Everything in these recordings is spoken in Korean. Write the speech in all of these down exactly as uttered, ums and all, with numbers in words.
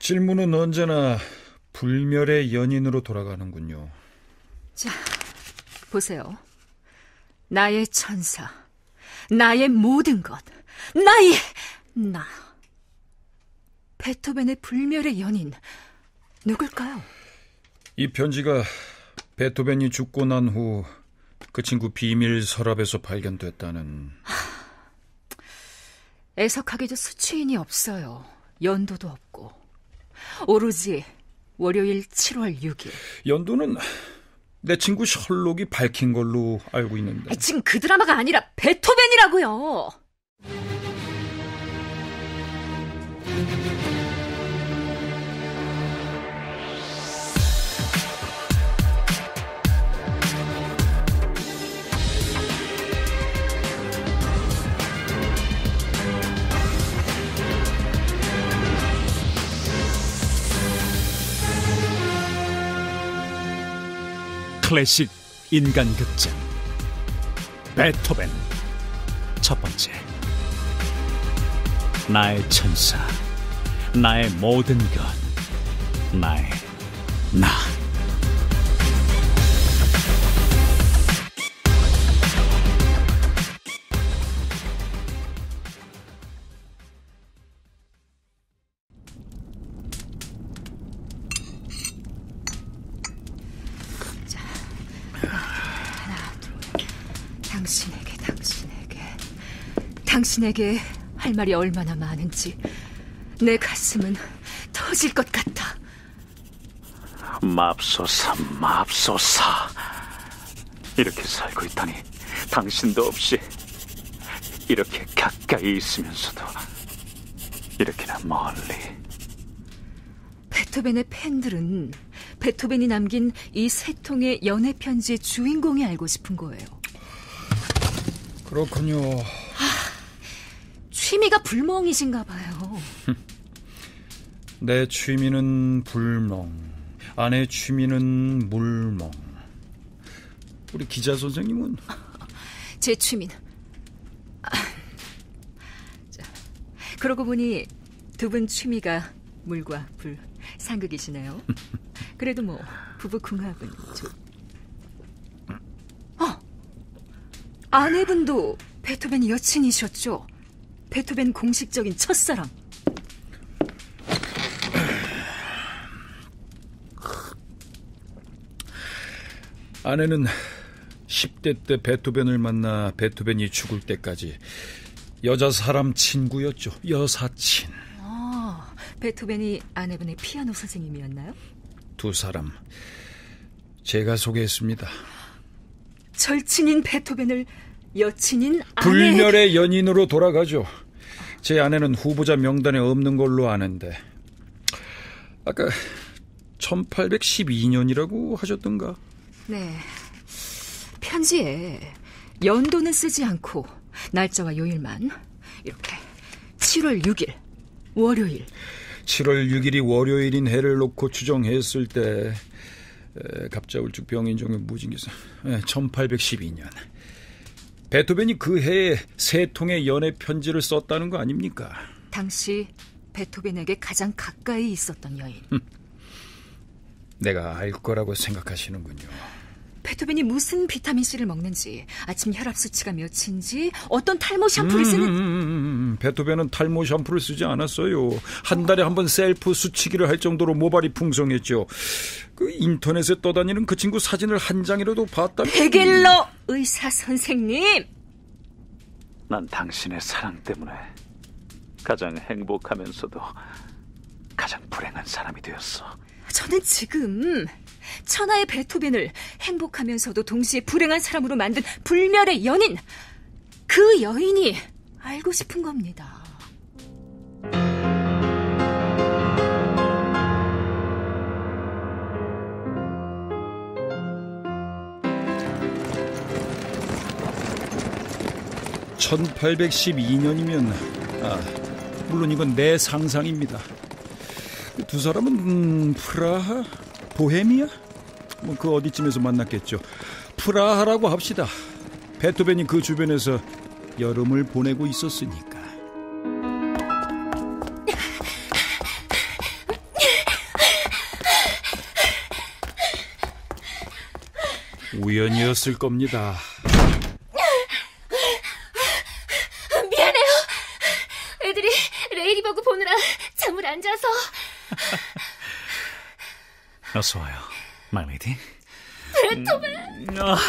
질문은 언제나 불멸의 연인으로 돌아가는군요. 자, 보세요. 나의 천사, 나의 모든 것, 나의 나. 베토벤의 불멸의 연인, 누굴까요? 이 편지가 베토벤이 죽고 난 후 그 친구 비밀 서랍에서 발견됐다는... 애석하게도 수취인이 없어요. 연도도 없고. 오로지 월요일 칠월 육일. 연도는 내 친구 셜록이 밝힌 걸로 알고 있는데. 아니, 지금 그 드라마가 아니라 베토벤이라고요. 클래식 인간극장 베토벤 첫 번째. 나의 천사, 나의 모든 것, 나의 나. 당신에게, 당신에게, 당신에게 할 말이 얼마나 많은지 내 가슴은 터질 것 같아. 맙소사, 맙소사. 이렇게 살고 있다니, 당신도 없이 이렇게 가까이 있으면서도 이렇게나 멀리. 베토벤의 팬들은 베토벤이 남긴 이 세 통의 연애 편지의 주인공이 알고 싶은 거예요. 그렇군요. 아, 취미가 불멍이신가 봐요. 내 취미는 불멍, 아내 취미는 물멍. 우리 기자 선생님은? 제 취미는... 아, 자, 그러고 보니 두 분 취미가 물과 불, 상극이시네요. 그래도 뭐 부부궁합은 좀... 어! 아내분도 베토벤 여친이셨죠? 베토벤 공식적인 첫사랑. 아내는 십 대 때 베토벤을 만나 베토벤이 죽을 때까지 여자 사람 친구였죠. 여사친. 아, 베토벤이 아내분의 피아노 선생님이었나요? 두 사람 제가 소개했습니다. 절친인 베토벤을 여친인 아내... 불멸의 연인으로 돌아가죠. 제 아내는 후보자 명단에 없는 걸로 아는데 아까 천팔백십이 년이라고 하셨던가? 네. 편지에 연도는 쓰지 않고 날짜와 요일만 이렇게 칠월 육일 월요일. 칠월 육일이 월요일인 해를 놓고 추정했을 때 에, 갑자울증 병인종의 무진기사 천팔백십이 년. 베토벤이 그 해에 세 통의 연애 편지를 썼다는 거 아닙니까? 당시 베토벤에게 가장 가까이 있었던 여인. 내가 알 거라고 생각하시는군요. 베토벤이 무슨 비타민C를 먹는지, 아침 혈압 수치가 몇인지, 어떤 탈모 샴푸를 쓰는... 음, 음, 음, 베토벤은 탈모 샴푸를 쓰지 않았어요. 한 달에 한 번 셀프 수치기를 할 정도로 모발이 풍성했죠. 그 인터넷에 떠다니는 그 친구 사진을 한 장이라도 봤다면... 베겔러 의사 선생님! 난 당신의 사랑 때문에 가장 행복하면서도 가장 불행한 사람이 되었어. 저는 지금 천하의 베토벤을 행복하면서도 동시에 불행한 사람으로 만든 불멸의 연인, 그 여인이 알고 싶은 겁니다. 천팔백십이 년이면 아, 물론 이건 내 상상입니다. 두 사람은 음, 프라하? 보헤미아? 뭐 그 어디쯤에서 만났겠죠. 프라하라고 합시다. 베토벤이 그 주변에서 여름을 보내고 있었으니까. 우연이었을 겁니다. 미안해요. 애들이 레이디버그 보느라 잠을 안 자서. 어서 와요, 마이레이디. 베토벤. 음, 어.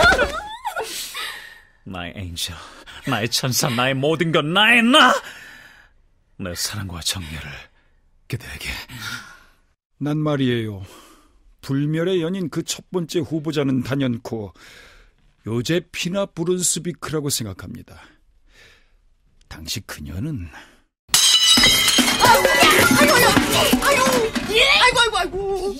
나의 엔젤, 나의 천사, 나의 모든 것, 나의 나! 내 사랑과 정열을 그대에게. 난 말이에요, 불멸의 연인 그 첫 번째 후보자는 단연코 요제피나 브룬스비크라고 생각합니다. 당시 그녀는 아이고, 아이고, 아이고, 아이고, 아이고,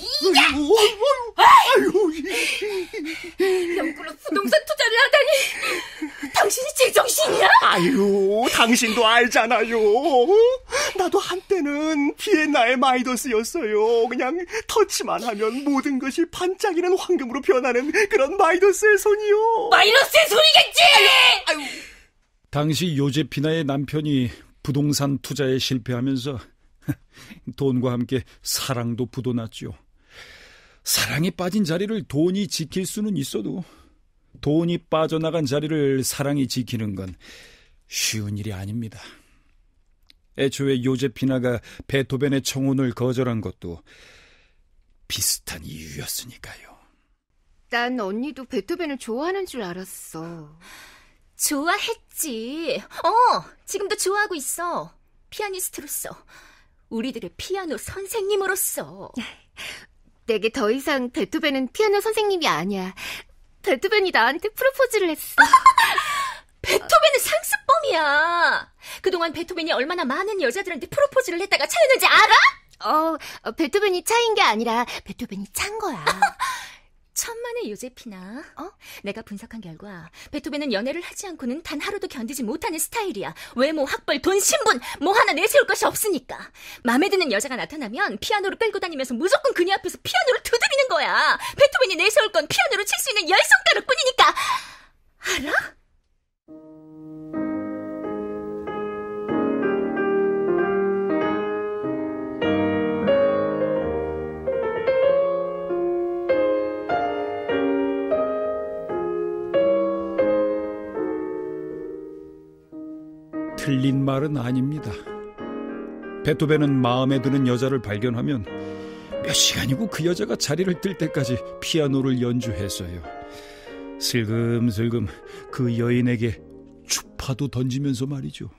아이고, 영구로 부동산 투자를 하다니, 당신이 제정신이야? 아유, 당신도 알잖아요. 나도 한때는 비엔나의 마이더스였어요. 그냥 터치만 하면 모든 것이 반짝이는 황금으로 변하는 그런 마이더스의 손이요. 마이너스의 소리겠지! 아유, 아유. 당시 요제피나의 남편이 부동산 투자에 실패하면서 돈과 함께 사랑도 부도났죠. 사랑이 빠진 자리를 돈이 지킬 수는 있어도 돈이 빠져나간 자리를 사랑이 지키는 건 쉬운 일이 아닙니다. 애초에 요제피나가 베토벤의 청혼을 거절한 것도 비슷한 이유였으니까요. 난 언니도 베토벤을 좋아하는 줄 알았어. 좋아했지. 어, 지금도 좋아하고 있어. 피아니스트로서. 우리들의 피아노 선생님으로서. 내게 더 이상 베토벤은 피아노 선생님이 아니야. 베토벤이 나한테 프로포즈를 했어. 베토벤은 상습범이야. 그동안 베토벤이 얼마나 많은 여자들한테 프로포즈를 했다가 차였는지 알아? 어, 어, 베토벤이 차인 게 아니라 베토벤이 찬 거야. 천만의 요제피나. 어? 내가 분석한 결과 베토벤은 연애를 하지 않고는 단 하루도 견디지 못하는 스타일이야. 외모, 학벌, 돈, 신분 뭐 하나 내세울 것이 없으니까. 마음에 드는 여자가 나타나면 피아노를 끌고 다니면서 무조건 그녀 앞에서 피아노를 두드리는 거야. 베토벤이 내세울 건 피아노로 칠 수 있는 열 손가락뿐이니까. 알아? 틀린 말은 아닙니다. 베토벤은 마음에 드는 여자를 발견하면 몇 시간이고 그 여자가 자리를 뜰 때까지 피아노를 연주했어요. 슬금슬금 그 여인에게 추파도 던지면서 말이죠.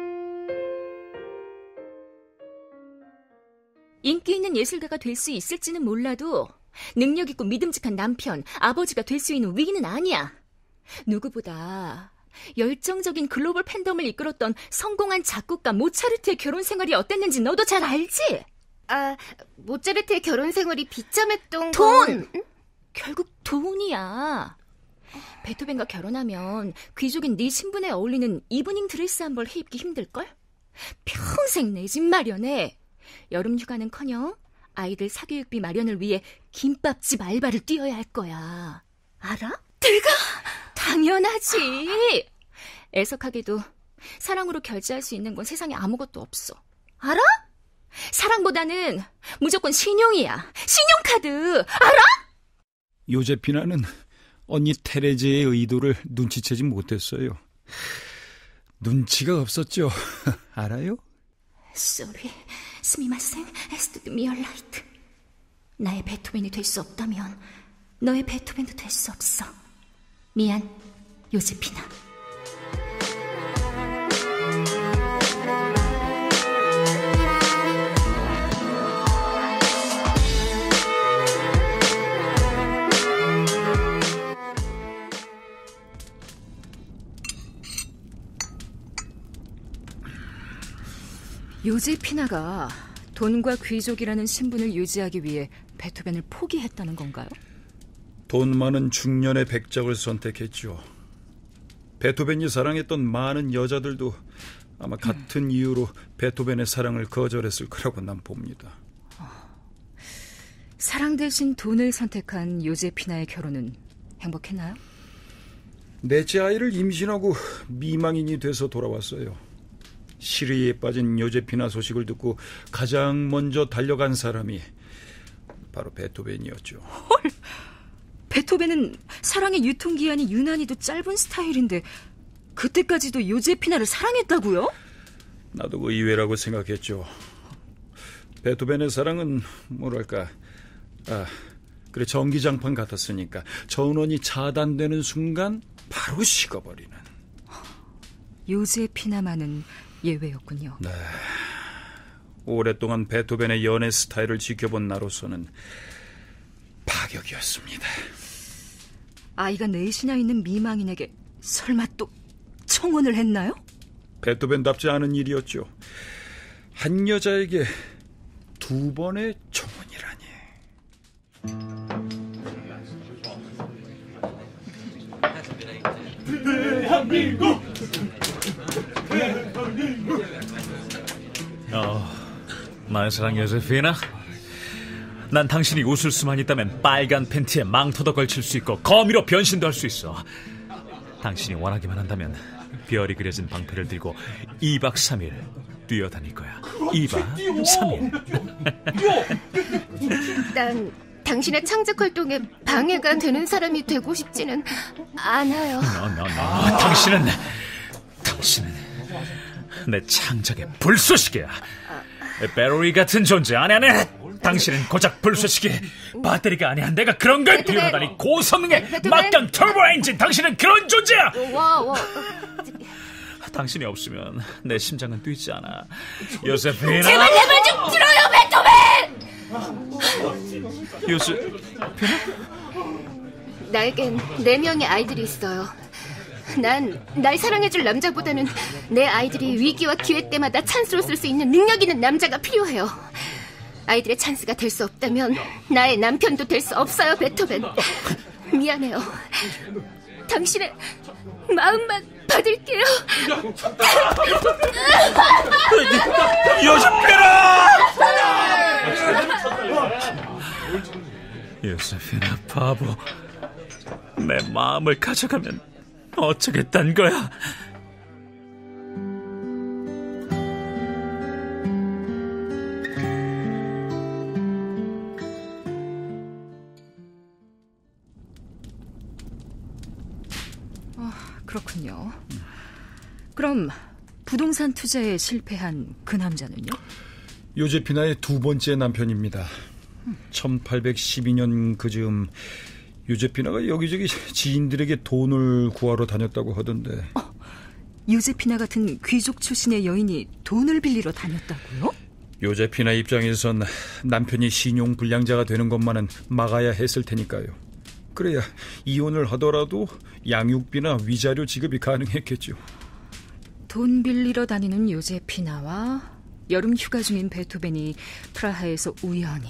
인기 있는 예술가가 될 수 있을지는 몰라도 능력 있고 믿음직한 남편, 아버지가 될 수 있는 위기는 아니야. 누구보다 열정적인 글로벌 팬덤을 이끌었던 성공한 작곡가 모차르트의 결혼 생활이 어땠는지 너도 잘 알지? 아, 모차르트의 결혼 생활이 비참했던 돈! 건... 응? 결국 돈이야. 베토벤과 결혼하면 귀족인 네 신분에 어울리는 이브닝 드레스 한 벌 해입기 힘들걸? 평생 내 집 마련해. 여름 휴가는커녕 아이들 사교육비 마련을 위해 김밥집 알바를 뛰어야 할 거야. 알아? 내가? 당연하지. 애석하게도 사랑으로 결제할 수 있는 건 세상에 아무것도 없어. 알아? 사랑보다는 무조건 신용이야. 신용카드. 알아? 요제피나는 언니 테레제의 의도를 눈치채지 못했어요. 눈치가 없었죠. 알아요? Sorry, 스미마생, 에스투드 미얼라이트. 나의 베토벤이 될 수 없다면 너의 베토벤도 될 수 없어. 미안, 요제피나. 요제피나가 돈과 귀족이라는 신분을 유지하기 위해 베토벤을 포기했다는 건가요? 돈 많은 중년의 백작을 선택했죠. 베토벤이 사랑했던 많은 여자들도 아마 같은 음. 이유로 베토벤의 사랑을 거절했을 거라고 난 봅니다. 어, 사랑 대신 돈을 선택한 요제피나의 결혼은 행복했나요? 넷째 아이를 임신하고 미망인이 돼서 돌아왔어요. 시리에 빠진 요제피나 소식을 듣고 가장 먼저 달려간 사람이 바로 베토벤이었죠. 헐, 베토벤은 사랑의 유통기한이 유난히도 짧은 스타일인데 그때까지도 요제피나를 사랑했다고요? 나도 그 의외라고 생각했죠. 베토벤의 사랑은 뭐랄까, 아, 그래 전기장판 같았으니까 전원이 차단되는 순간 바로 식어버리는. 요제피나만은 예외였군요. 네, 오랫동안 베토벤의 연애 스타일을 지켜본 나로서는 파격이었습니다. 아이가 넷이나 있는 미망인에게 설마 또 청혼을 했나요? 베토벤답지 않은 일이었죠. 한 여자에게 두 번의 청혼이라니. 대한민국! 어, 나의 사랑 요세피나, 난 당신이 웃을 수만 있다면 빨간 팬티에 망토도 걸칠 수 있고 거미로 변신도 할 수 있어. 당신이 원하기만 한다면 별이 그려진 방패를 들고 이 박 삼 일 뛰어다닐 거야. 이 박 삼 일. 난 당신의 창작 활동에 방해가 되는 사람이 되고 싶지는 않아요. no, no, no. 당신은 당신은 내 창작의 불쏘시개야. 배터리 같은 존재 아니 아니. 당신은 고작 불쏘시개, 배터리가 아니야. 내가 그런 걸 비워다니. 고성능의 막강 터보 엔진. 당신은 그런 존재야. 와, 와. 당신이 없으면 내 심장은 뛰지 않아. 요세피나, 제발 내 말 좀 들어요, 베토벤. 요세피나? 나에겐 네 명의 아이들이 있어요. 난 날 사랑해줄 남자보다는 내 아이들이 위기와 기회 때마다 찬스로 쓸 수 있는 능력 있는 남자가 필요해요. 아이들의 찬스가 될 수 없다면 나의 남편도 될 수 없어요, 베토벤. 미안해요. 당신의 마음만 받을게요. 요세피나! 요세피나 바보, 내 마음을 가져가면 어쩌겠단 거야. 그렇군요. 그럼 부동산 투자에 실패한 그 남자는요? 요제피나의 두 번째 남편입니다. 천팔백십이 년 그즈음 요제피나가 여기저기 지인들에게 돈을 구하러 다녔다고 하던데. 어, 요제피나 같은 귀족 출신의 여인이 돈을 빌리러 다녔다고요? 요제피나 입장에선 남편이 신용불량자가 되는 것만은 막아야 했을 테니까요. 그래야 이혼을 하더라도 양육비나 위자료 지급이 가능했겠죠. 돈 빌리러 다니는 요제피나와 여름 휴가 중인 베토벤이 프라하에서 우연히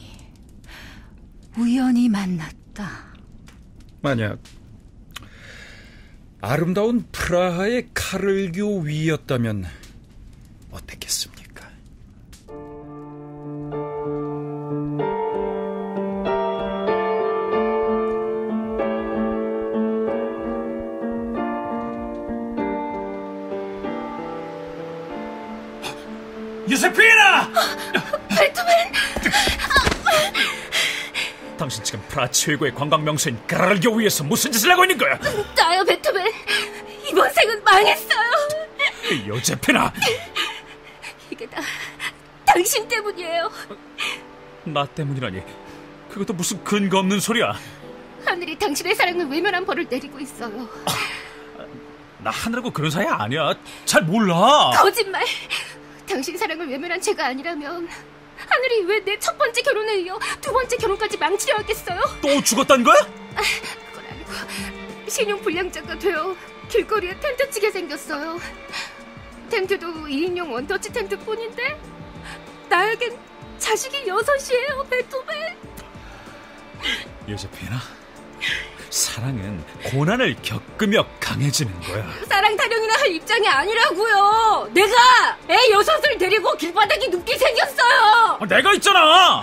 우연히 만났다. 만약 아름다운 프라하의 카를교 위였다면 어땠겠습니까? 요세피나! 베토벤! 당신 지금 프라하 최고의 관광 명소인 카를교 위에서 무슨 짓을 하고 있는 거야? 나요, 베토벤. 이번 생은 망했어요. 요세피나! 이게 다 당신 때문이에요. 나 때문이라니? 그것도 무슨 근거 없는 소리야. 하늘이 당신의 사랑을 외면한 벌을 내리고 있어요. 나 하늘하고 그런 사이 아니야. 잘 몰라. 거짓말. 당신 사랑을 외면한 제가 아니라면 하늘이 왜 내 첫 번째 결혼에 이어 두 번째 결혼까지 망치려 하겠어요? 또 죽었단 거야? 아, 그건 아니고 신용불량자가 되어 길거리에 텐트 치게 생겼어요. 텐트도 이 인용 원터치 텐트뿐인데 나에겐 자식이 여섯이에요, 베토벤. 요세피나, 사랑은 고난을 겪으며 강해지는 거야. 사랑 타령이나 할 입장이 아니라고요. 내가 애 여섯을 데리고 길바닥에 눕게 생겼어요. 아, 내가 있잖아.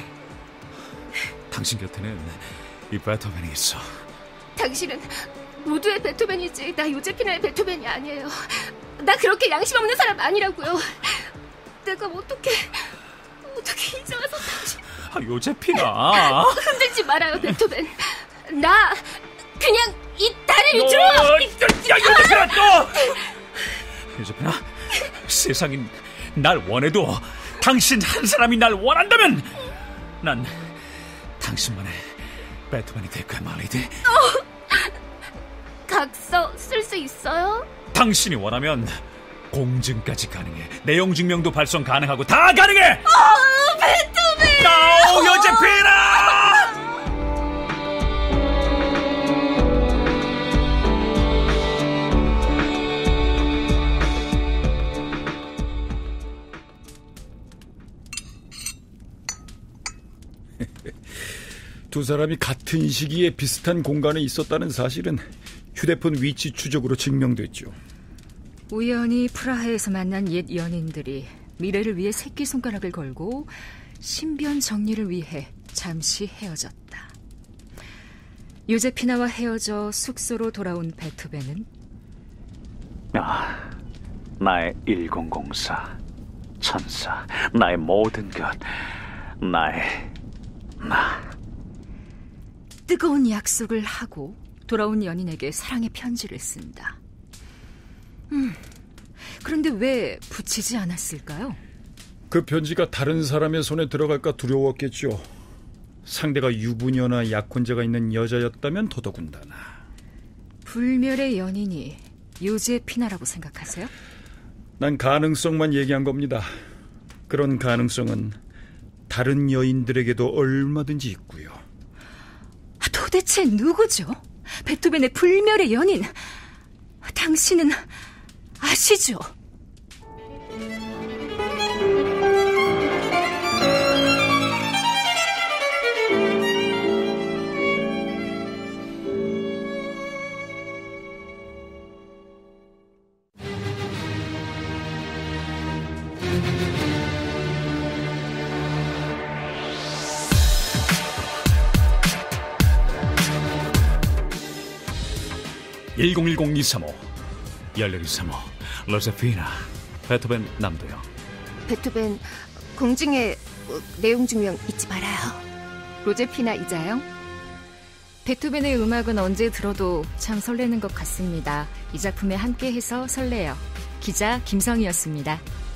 당신 곁에는 이 베토벤이 있어. 당신은 모두의 베토벤이지 나 요제피나의 베토벤이 아니에요. 나 그렇게 양심 없는 사람 아니라고요. 내가 어떻게 어떻게 이제 와서 당신... 아, 요제피나. 흔들지 말아요, 베토벤. 나 그냥 이 다리 밑으로. 야, 요제피나 또! 요제피나, 세상이 날 원해도 당신 한 사람이 날 원한다면 난 당신만의 배트맨이 될 거야, 마리드. 각서 쓸 수 있어요? 당신이 원하면 공증까지 가능해. 내용 증명도 발송 가능하고 다 가능해. 어, 배트맨. 오, 요제피나! 두 사람이 같은 시기에 비슷한 공간에 있었다는 사실은 휴대폰 위치 추적으로 증명됐죠. 우연히 프라하에서 만난 옛 연인들이 미래를 위해 새끼손가락을 걸고 신변 정리를 위해 잠시 헤어졌다. 요제피나와 헤어져 숙소로 돌아온 베토벤은 아, 나의 천사, 천사, 나의 모든 것, 나의 나. 뜨거운 약속을 하고 돌아온 연인에게 사랑의 편지를 쓴다. 음, 그런데 왜 붙이지 않았을까요? 그 편지가 다른 사람의 손에 들어갈까 두려웠겠죠. 상대가 유부녀나 약혼자가 있는 여자였다면 더더군다나. 불멸의 연인이 요제피나라고 생각하세요? 난 가능성만 얘기한 겁니다. 그런 가능성은 다른 여인들에게도 얼마든지 있고요. 도대체 누구죠? 베토벤의 불멸의 연인. 당신은 아시죠? 일공일공 이삼오 열일이 삼오 로제피나 베토벤 남도요. 베토벤 공증의 내용 증명 잊지 말아요. 로제피나 이자영. 베토벤의 음악은 언제 들어도 참 설레는 것 같습니다. 이 작품에 함께해서 설레요. 기자 김성희였습니다.